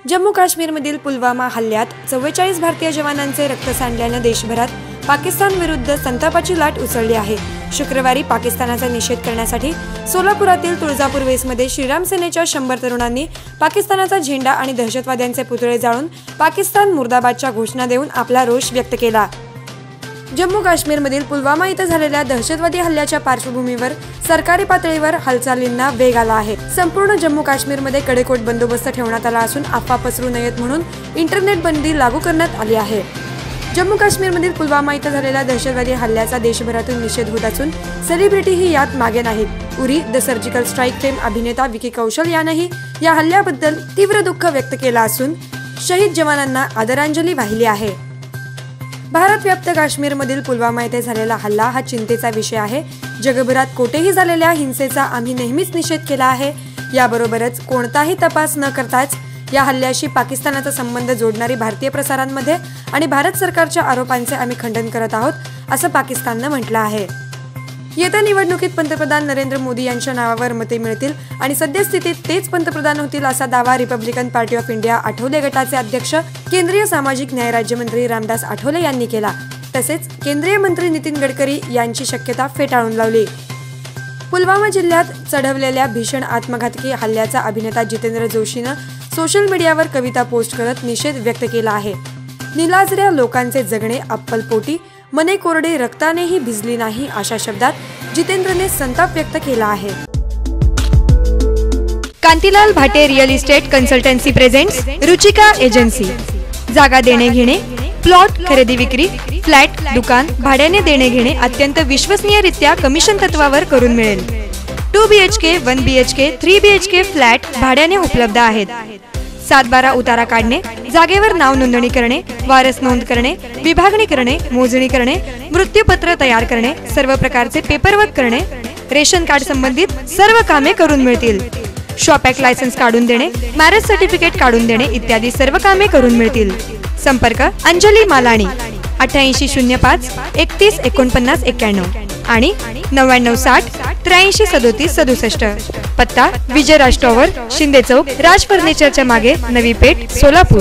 जम्मू काश्मीरमधील पुलवामा हल्ल्यात 44 भारतीय जवानांचे रक्त सांडल्याने देशभरात पाकिस्तान विरुद्ध संतापाची लाट उसळली आहे। शुक्रवारी पाकिस्तानाचा निषेध करण्यासाठी सोलापुरातील तुळजापूर वेसमध्ये श्रीराम सेनेच्या 100 तरुणांनी पाकिस्तानाचा झेंडा आणि दहशतवाद्यांचे पुतळे जाळून पाकिस्तान मुर्दाबादच्या घोषणा देऊन आपला रोष व्यक्त केला। जम्मू काश्मीरमधील पुलवामा इथं झालेल्या दहशतवादी हल्ल्याच्या पार्श्वभूमीवर सरकारी पातळीवर हालचालींना वेग आला आहे। संपूर्ण जम्मू काश्मीरमध्ये कडेकोट बंदोबस्त ठेवण्यात आला असून अफवा पसरू नयेत म्हणून इंटरनेट बंदी लागू करण्यात आली आहे। जम्मू काश्मीरमधील पुलवामा इथं झालेल्या दहशतवादी हल्ल्याचा देशभरातून निषेध होत असून सेलिब्रिटीही यात मागे नाहीत। Uri the surgical strike fame अभिनेता विकी कौशल यानेही या हल्ल्याबद्दल तीव्र दुःख व्यक्त केला असून शहीद जवानांना आदरांजली वाहिली आहे। भारतव्याप्त काश्मीरमधील पुलवामा येथे झालेला हल्ला हा चिंतेचा विषय आहे। जगभरात कोठेही झालेल्या हिंसेचा आम्ही नेहमीच निषेध केला आहे। याबरोबरच कोणताही तपास न करताच या हल्ल्याशी पाकिस्तानाचा संबंध जोडणारी भारतीय प्रसारांमध्ये आणि भारत सरकारच्या आरोपांचे आम्ही खंडन करत आहोत, असं पाकिस्ताननं म्हटलं आहे। येत्या निवडणुकीत पंतप्रधान नरेंद्र मोदी यांच्या नावावर मते मिळतील आणि सद्यस्थितीत तेच पंतप्रधान होतील असा दावा Republican Party of India Athawale गटाचे अध्यक्ष केंद्रीय सामाजिक न्याय राज्यमंत्री रामदास आठवले यांनी केला। तसेच केंद्रीय मंत्री नितीन गडकरी यांची शक्यता फेटाळून लावली। पुलवामा जिल्ह्यात चढवलेल्या भीषण आत्मघातकी हल्ल्याचा अभिनेता जितेंद्र जोशीनं सोशल मीडियावर कविता पोस्ट करत निषेध व्यक्त केला आहे। निलाजऱ्या लोकांचे जगणे अप्पलपोटी, मने कोरडे रक्तानेही भिजली नाही, अशा शब्दात जितेंद्रने संताप व्यक्त केला आहे। Kantilal Bhate real estate consultancy presents Ruchika agency. जागा देणे घेणे, प्लॉट खरेदी विक्री, फ्लॅट दुकान भाड्याने देणे घेणे अत्यंत विश्वसनीयरित्या कमिशन तत्वावर करून मिळेल। 2 BHK 1 BHK 3 BHK फ्लॅट भाड्याने उपलब्ध आहेत। 7/12 उतारा काढणे, जागेवर नाव नोंदणी करणे, वारस नोंद करणे, विभागणी करणे, मोजणी करणे, मृत्यूपत्र तयार करणे, सर्व प्रकारचे पेपरवर्क करणे, रेशन कार्ड संबंधित सर्व कामे करून मिळतील। शॉप ॲक्ट लायसन्स काढून देणे, मॅरेज सर्टिफिकेट काढून देणे इत्यादी सर्व कामे करून मिळतील। संपर्क अंजली मालाणी 8805 31 49 91 आणि 9960 83 37 67। पत्ता विजयराज टॉवर, शिंदे चौक, राज फर्निचरच्या मागे, नवी पेठ, सोलापूर।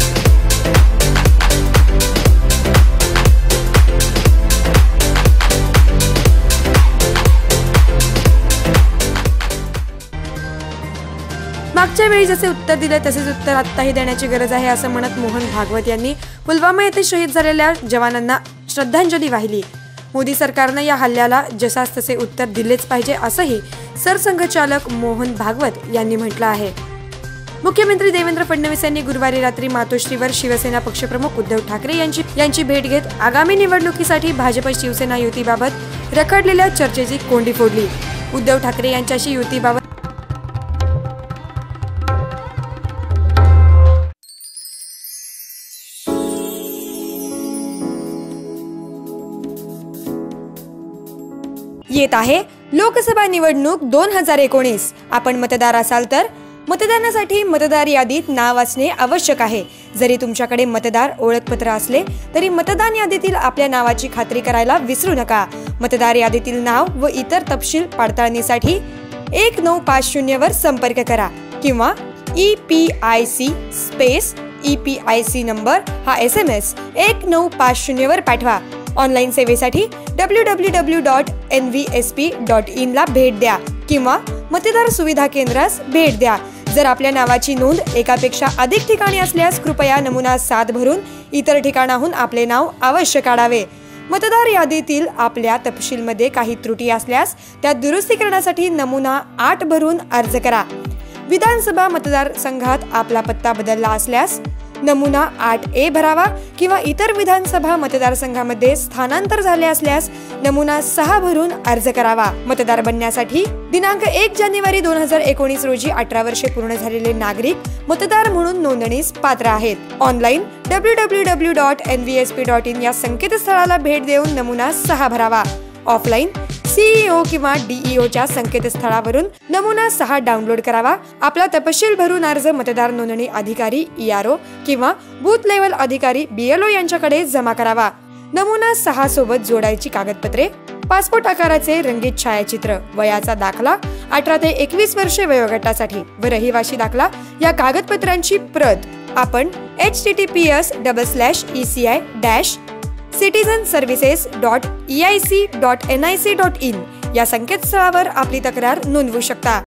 मागच्या वेळी जसे उत्तर दिले तसेच उत्तर आत्ताही देण्याची गरज आहे, असं म्हणत मोहन भागवत यांनी पुलवामा येथे शहीद झालेल्या जवानांना श्रद्धांजली वाहिली। मोदी सरकारने या हल्ल्याला जसास तसे उत्तर दिलेच पाहिजे, असंही सरसंघचालक मोहन भागवत यांनी म्हटलं आहे। मुख्यमंत्री देवेंद्र फडणवीस यांनी गुरुवारी रात्री मातोश्रीवर शिवसेना पक्षप्रमुख उद्धव ठाकरे यांची भेट घेत आगामी निवडणुकीसाठी भाजप शिवसेना युतीबाबत रखडलेल्या चर्चेची कोंडी फोडली। उद्धव ठाकरे यांच्याशी युतीबाबत येत आहे लोकसभा निवडणूक 2019। आपण मतदार असाल तर मतदानासाठी मतदार यादीत नाव असणे आवश्यक आहे। जरी तुमच्याकडे मतदार ओळखपत्र असले तरी मतदान यादीतील आपल्या नावाची खात्री करायला विसरू नका। मतदार यादीतील नाव व इतर तपशील पडताळणीसाठी 1950 वर संपर्क करा किंवा EPIC स्पेस EPIC नंबर हा SMS 1950 वर पाठवा। ऑनलाईन सेवेसाठी www.nvsp.in ला भेट द्या किंवा मतदार सुविधा केंद्रास भेट द्या। जर आपल्या नावाची नोंद एकापेक्षा अधिक ठिकाणी असल्यास कृपया नमुना 7 भरून इतर ठिकाणाहून आपले नाव अवश्य काढावे। मतदार यादीतील आपल्या तपशीलमध्ये काही त्रुटी असल्यास त्या दुरुस्ती करण्यासाठी नमुना 8 भरून अर्ज करा। विधानसभा मतदारसंघात आपला पत्ता बदलला असल्यास नमुना 8A भरावा किंवा इतर विधानसभा मतदारसंघामध्ये स्थलांतर झाले असल्यास नमुना 6 भरून अर्ज करावा। मतदार बनण्यासाठी दिनांक 1 जानेवारी 2019 रोजी 18 वर्षे पूर्ण झालेले नागरिक मतदार म्हणून नोंदणीस पात्र आहेत। ऑनलाईन www.nvsp.in या संकेतस्थळाला भेट देऊन नमुना 6 भरावा। ऑफलाईन CEO किंवा DEOच्या संकेतस्थळावरून नमुना 6 डाउनलोड करावा। आपला तपशील भरून अर्ज मतदार नोंदणी अधिकारी ERO किंवा बूथ लेवल अधिकारी BLO यांच्याकडे जमा करावा। नमुना 6 सोबत जोडायची कागदपत्रे पासपोर्ट आकाराचे रंगीत छायाचित्र, वयाचा दाखला 18 ते 21 वर्षे वयोगटासाठी व रहिवासी दाखला या कागदपत्रांची प्रत आपण https://citizenservices.eic.nic.in या संकेतस्थळावर आपली तक्रार नोंदवू शकता।